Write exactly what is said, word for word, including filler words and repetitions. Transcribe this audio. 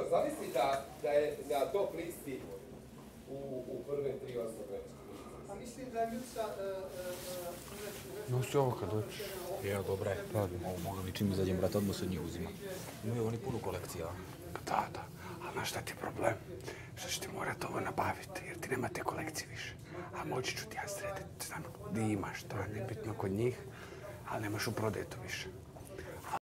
zamisli da je na top listi u prve tri osnovne. A mislim da je Ljuca... Nosi ovo kad dođeš. Evo, dobra je. Ovo mogu mi čim izađem, brate, odmah se od njih uzima. Imaju oni puno kolekcija. Da, da. Ali znaš šta ti je problem? Što ću ti morat ovo nabaviti, jer ti nema te kolekcije više. A moći ću ti ja srediti, znam gdje imaš, to je nebitno kod njih, ali nemaš u prodaju to više.